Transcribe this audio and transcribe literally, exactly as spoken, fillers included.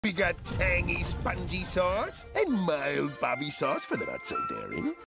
We got tangy, spongy sauce and mild Bobby sauce for the not so daring.